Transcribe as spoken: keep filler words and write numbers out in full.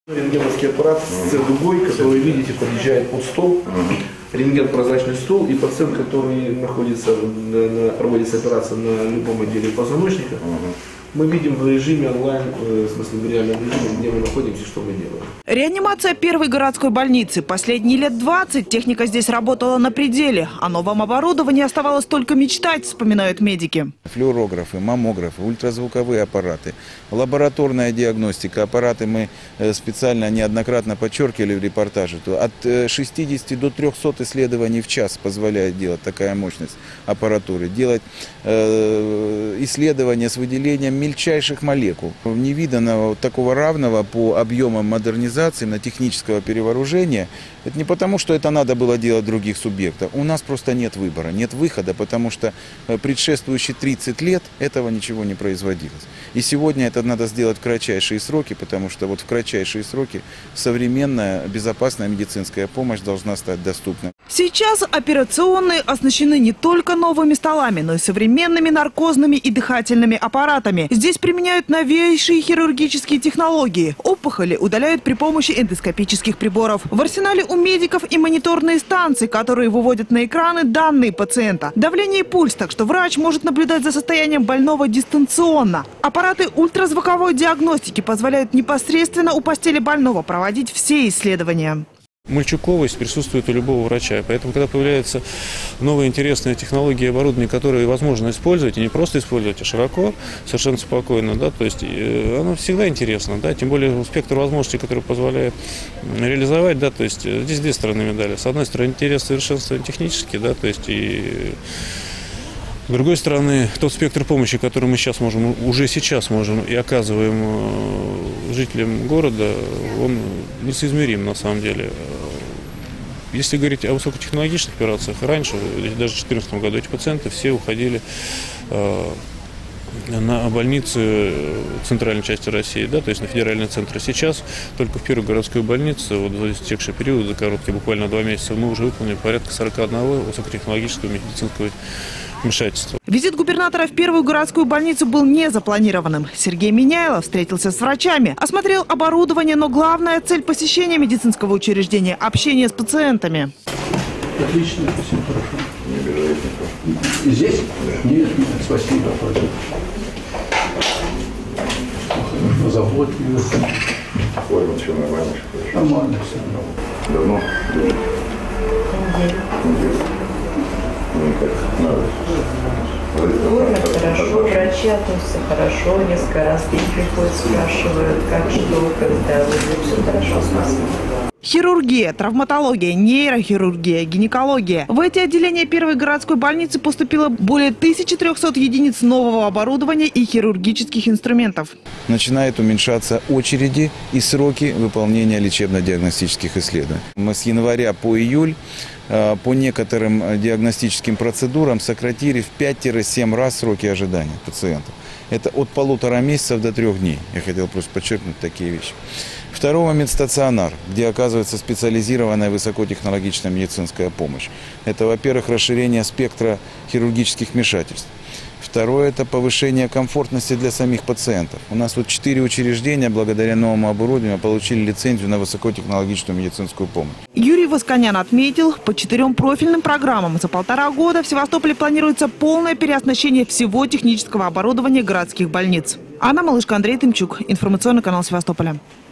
Рентгеновский аппарат с дугой, который, видите, подъезжает под стол, рентген прозрачный стол, и пациент, который находится, на, проводится операция на любом отделе позвоночника, мы видим в режиме онлайн, в смысле в реальном режиме, где мы находимся, что мы делаем. Реанимация первой городской больницы. Последние лет двадцать техника здесь работала на пределе. О новом оборудовании оставалось только мечтать, вспоминают медики. Флюорографы, маммографы, ультразвуковые аппараты, лабораторная диагностика. Аппараты мы специально неоднократно подчеркивали в репортаже. От шестидесяти до трёхсот исследований в час позволяет делать такая мощность аппаратуры. Делать э, исследования с выделением мельчайших молекул. Не видано такого равного по объемам модернизации, на технического перевооружения. Это не потому, что это надо было делать других субъектов. У нас просто нет выбора, нет выхода, потому что предшествующие тридцать лет этого ничего не производилось. И сегодня это надо сделать в кратчайшие сроки, потому что вот в кратчайшие сроки современная безопасная медицинская помощь должна стать доступной. Сейчас операционные оснащены не только новыми столами, но и современными наркозными и дыхательными аппаратами. Здесь применяют новейшие хирургические технологии. Опухоли удаляют при помощи эндоскопических приборов. В арсенале у медиков и мониторные станции, которые выводят на экраны данные пациента. Давление и пульс, так что врач может наблюдать за состоянием больного дистанционно. Аппараты ультразвуковой диагностики позволяют непосредственно у постели больного проводить все исследования. Мульчуковость присутствует у любого врача, поэтому когда появляются новые интересные технологии и оборудование, которые возможно использовать, и не просто использовать, а широко, совершенно спокойно, да, то есть оно всегда интересно, да, тем более спектр возможностей, который позволяет реализовать, да, то есть здесь две стороны медали. С одной стороны, интерес совершенствования технически, да, то есть и с другой стороны, тот спектр помощи, который мы сейчас можем, уже сейчас можем и оказываем жителям города, он несоизмерим на самом деле. Если говорить о высокотехнологичных операциях, раньше, даже в две тысячи четырнадцатом году, эти пациенты все уходили на больницы центральной части России, да, то есть на федеральные центры. Сейчас только в первой городской больнице, вот за истекший период, за короткие, буквально два месяца, мы уже выполнили порядка сорока одного высокотехнологического медицинского вмешательства. Визит губернатора в первую городскую больницу был не запланированным. Сергей Миняйлов встретился с врачами, осмотрел оборудование, но главная цель посещения медицинского учреждения – общение с пациентами. Отлично, спасибо, хорошо. Не обижает никто. Здесь? Нет, нет, спасибо, пожалуйста. Заботливо. Форма все нормально? Нормально все. Давно? Ну, как надо. Кормят хорошо, врачи относятся хорошо, несколько раз к ним приходят, спрашивают, как что, когда, все хорошо, спасибо. Хирургия, травматология, нейрохирургия, гинекология. В эти отделения первой городской больницы поступило более тысячи трёхсот единиц нового оборудования и хирургических инструментов. Начинают уменьшаться очереди и сроки выполнения лечебно-диагностических исследований. Мы с января по июль по некоторым диагностическим процедурам сократили в пять-семь раз сроки ожидания пациентов. Это от полутора месяцев до трех дней. Я хотел просто подчеркнуть такие вещи. Второго — медстационар, где оказывается специализированная высокотехнологичная медицинская помощь. Это, во-первых, расширение спектра хирургических вмешательств. Второе – это повышение комфортности для самих пациентов. У нас вот четыре учреждения, благодаря новому оборудованию, получили лицензию на высокотехнологичную медицинскую помощь. Юрий Восконян отметил, по четырем профильным программам за полтора года в Севастополе планируется полное переоснащение всего технического оборудования городских больниц. Анна Малышко, Андрей Тымчук. Информационный канал Севастополя.